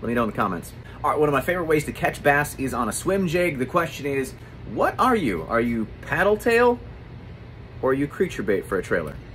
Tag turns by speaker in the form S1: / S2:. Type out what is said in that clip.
S1: Let me know in the comments. All right, one of my favorite ways to catch bass is on a swim jig. The question is, what are you? Are you paddle tail or are you creature bait for a trailer?